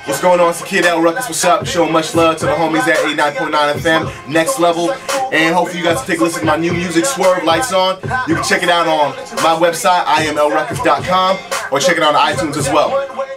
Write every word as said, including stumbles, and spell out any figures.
What's going on? It's the Kid L Ruckus. What's up? Showing much love to the homies at eighty-nine point nine F M, Next Level. And hopefully you guys take a listen to my new music, Swerve, Lights On. You can check it out on my website, I am L Ruckus dot com, or check it out on iTunes as well.